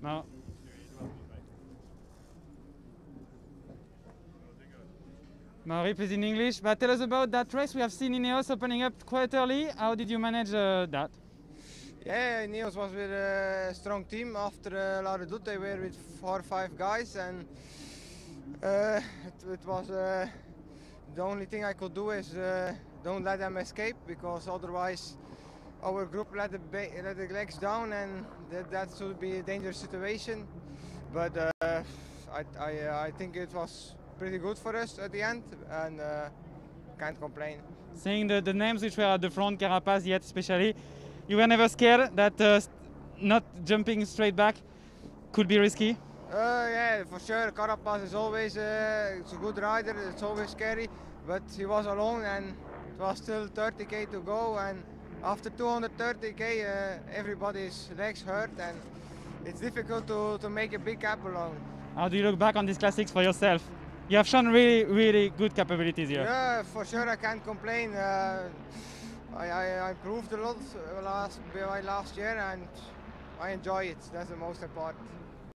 No. No, Rip is in English. But tell us about that race. We have seen Ineos opening up quite early. How did you manage that? Yeah, Ineos was with a strong team. After La Redoute, they were with 4 or 5 guys, and it was the only thing I could do is don't let them escape, because otherwise our group let the legs down, and that should be a dangerous situation. But I think it was pretty good for us at the end, and can't complain. Seeing the names which were at the front, Carapaz yet especially, you were never scared that not jumping straight back could be risky? Yeah, for sure. Carapaz is always it's a good rider. It's always scary, but he was alone, and it was still 30k to go. And after 230k, everybody's legs hurt, and it's difficult to make a big gap alone. How do you look back on these classics for yourself? You have shown really good capabilities here. Yeah, for sure. I can't complain. I improved a lot last year, and I enjoy it. That's the most important.